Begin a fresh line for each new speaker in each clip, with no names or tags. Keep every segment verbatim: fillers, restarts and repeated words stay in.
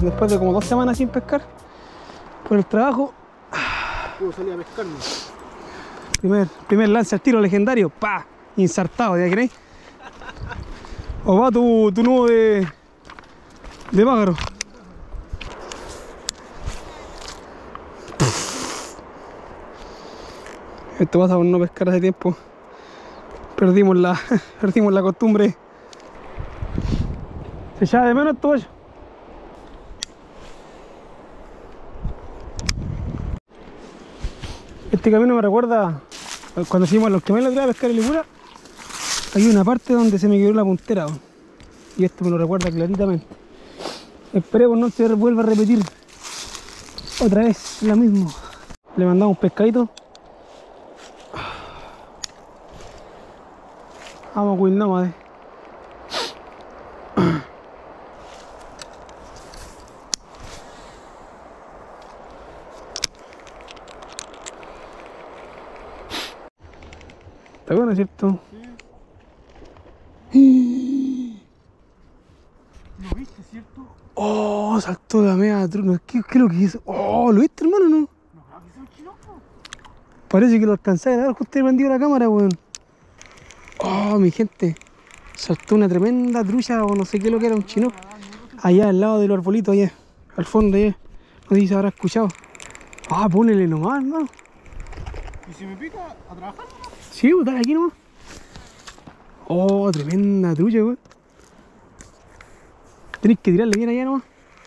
después de como dos semanas sin pescar por el trabajo.
Puedo salir a pescarme.
Primer, primer lance al tiro legendario, pa, insertado, ¿ya queréis? O va tu, tu nudo de, de pájaro. Esto pasa por no pescar hace tiempo. Perdimos la, perdimos la costumbre. Se echaba de menos todo eso. Este camino me recuerda cuando fuimos a los Gemelos a pescar en Ligura. Hay una parte donde se me quedó la puntera, ¿no? Y esto me lo recuerda claritamente. Esperemos no se vuelva a repetir otra vez lo mismo. Le mandamos un pescadito. Vamos a cuidar nómade. Está bueno, ¿cierto?
Sí. ¿Lo viste, cierto?
Oh, saltó la media truno. ¿Qué, ¿Qué es lo que hizo? Oh, ¿lo viste, hermano, no?
No, creo que sea un chinoco.
Parece que lo alcanzáis a ver justo he prendido la cámara, weón. Oh, mi gente. Saltó una tremenda trucha o no sé qué lo que era, un chino. Allá al lado del arbolito, allá. Al fondo, allá. No sé si se habrá escuchado. Ah, ponele nomás, hermano.
¿Y si me pica, a trabajar?
Sí, pues dale aquí nomás. Oh, tremenda trucha, weón. Tenéis que tirarle bien allá nomás.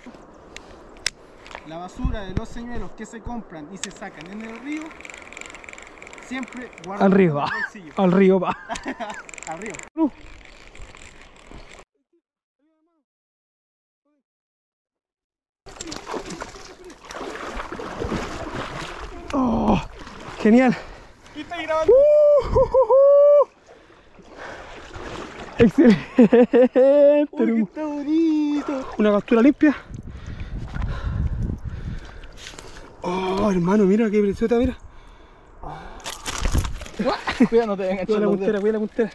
La basura de los señuelos que se compran y se sacan en el río, siempre guardan
Al río,
en el
va.
bolsillo.
Al río, va.
Al río.
No. Oh, genial.
¿Y está grabando?
Uh, uh, uh, uh. Excelente.
Uy, que está bonito.
Una captura limpia. Oh, hermano, mira qué preciosa, mira.
Cuidado, no te vengan.
Cuida la puntera, cuida la puntera.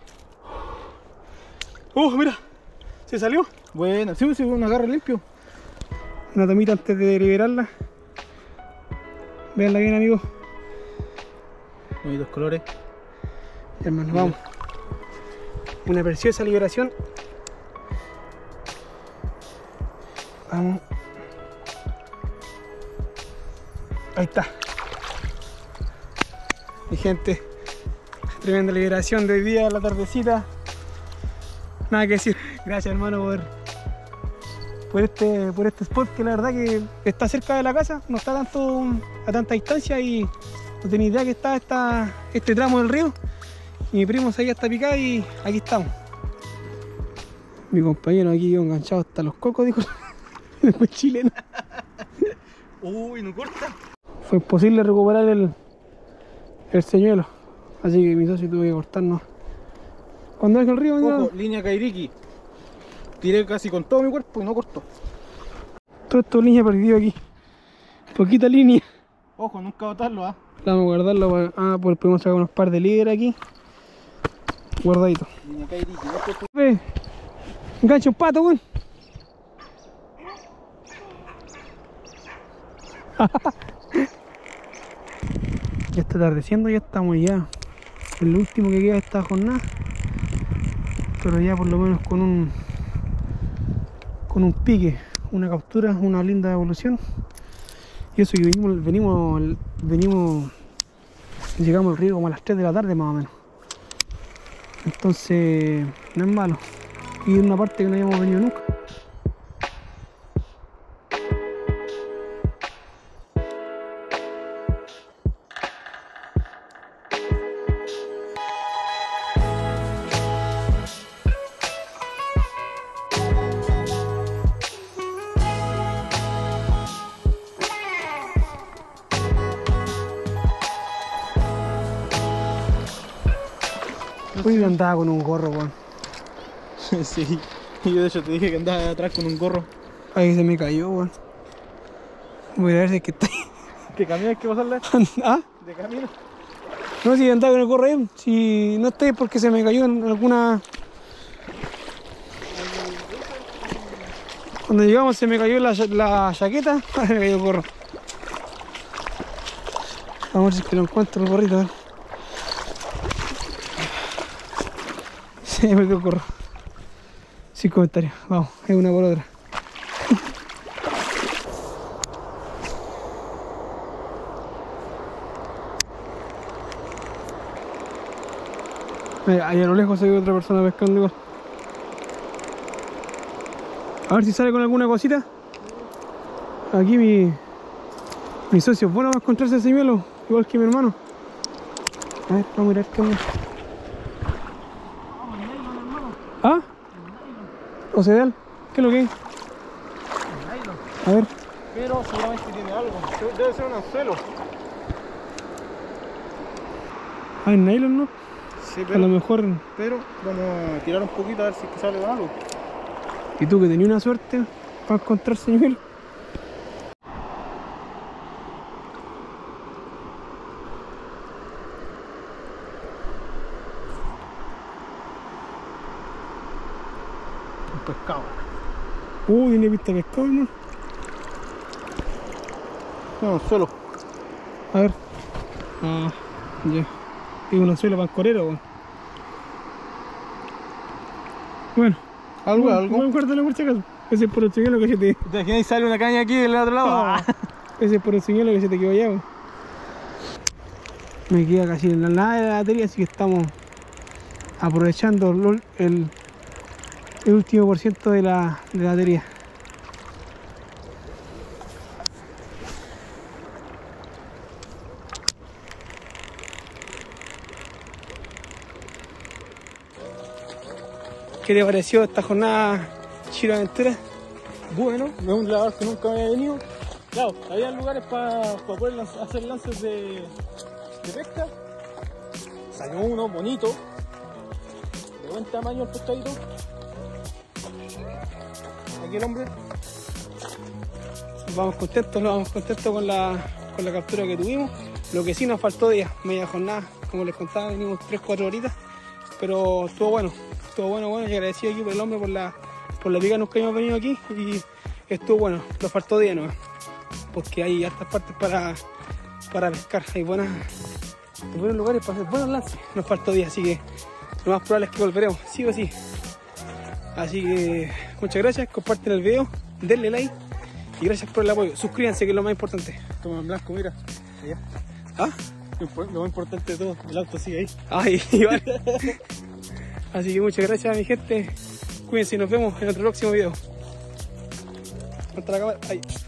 Oh, mira. ¿Se salió?
Bueno, sí, sí, un agarre limpio.
Una tomita antes de liberarla. Veanla bien, amigos.
Bonitos colores.
Hermano, vamos. Una preciosa liberación. Vamos. Ahí está. Mi gente, tremenda liberación de hoy día, la tardecita. Nada que decir. Gracias, hermano, por, por, este, por este spot que la verdad que está cerca de la casa. No está tanto a tanta distancia y no tenía idea que está esta, este tramo del río. Y mi primo se había hasta picado y aquí estamos. Mi compañero aquí enganchado hasta los cocos, dijo el chileno.
Uy, no corta.
Fue imposible recuperar el, el señuelo, así que mi socio tuvo que cortarnos. Cuando es el río,
Ojo, línea Kairiki. Tiré casi con todo mi cuerpo y no cortó.
todo esto línea perdido aquí. Poquita línea.
Ojo, nunca botarlo, ¿ah?
Vamos a guardarlo para. Ah, pues podemos sacar unos par de líderes aquí. Guardadito.
Línea Kairiki.
Ve, engancha un pato, weón. Ya está atardeciendo, ya estamos ya en lo último que queda de esta jornada, pero ya por lo menos con un con un pique, una captura, una linda evolución. Y eso que venimos, venimos, venimos llegamos al río como a las tres de la tarde más o menos, entonces no es malo, y es una parte que no habíamos venido nunca. Hoy andaba con un gorro, weón.
Sí, yo de hecho te dije que andaba atrás con un gorro.
Ahí se me cayó, weón. Voy a ver si es que está ahí.
¿Qué camino hay que pasarle?
¿Ah?
¿De camino?
No, si andaba con el gorro ahí. Si no estoy porque se me cayó en alguna... Cuando llegamos se me cayó la, la chaqueta, me cayó el gorro. Vamos a ver si lo encuentro el gorrito. A ver. Se me perdió el gorro. Sin comentarios, vamos, es una por otra. Ahí a lo lejos se ve otra persona pescando igual. A ver si sale con alguna cosita. Aquí mi, mi socio es bueno para encontrarse señuelo, igual que mi hermano. A ver, vamos a mirar qué onda. ¿Ah? ¿O sedal? ¿Qué es lo que es? A ver.
Pero seguramente tiene algo. Debe ser un anzuelo.
Ah, en nylon, ¿no?
Sí,
pero, a lo mejor.
Pero vamos a tirar un poquito a ver si es que sale con algo.
¿Y tú que tenías una suerte para encontrar señuelo?
Un pescado.
Uy, tiene pista de pescado, hermano.
Un anzuelo.
A ver. Ah, ya. Es un anzuelo pancorero, weón. Bueno.
Algo,
bueno,
algo.
Bueno, guárdalo por si acaso. Ese es por el señuelo que se te...
¿Te imaginas sale una caña aquí del otro lado?
Ah, ese es por el señuelo que se te quedó allá, weón. Me queda casi en la nada de la batería, así que estamos aprovechando el, el, el último por ciento de la, de la batería. ¿Qué te pareció esta jornada Chiro Aventura?
Bueno, no es un lugar que nunca había venido. Claro, había lugares para pa poder lanz hacer lances de, de pesca. Salió uno bonito, de buen tamaño el pescadito. Aquí el hombre.
Vamos contentos, nos vamos contentos con la, con la captura que tuvimos. Lo que sí nos faltó día, media jornada, como les contaba, venimos tres cuatro horitas, pero estuvo bueno, estuvo bueno, bueno, y agradecido aquí por el hombre por la, por la pica que hemos venido aquí, y estuvo bueno, nos faltó día nomás, porque hay hartas partes para, para pescar, hay buenas, buenos lugares para hacer buenos lances, nos faltó día, así que lo más probable es que volveremos, sí o sí. Así que muchas gracias, comparten el video, denle like y gracias por el apoyo, suscríbanse que es lo más importante.
Toma en blanco, mira, allá.
¿Ah?
Lo más importante de todo, el auto sigue ahí.
Ay, vale. Así que muchas gracias a mi gente. Cuídense y nos vemos en otro próximo video. Hasta la cámara. Ahí.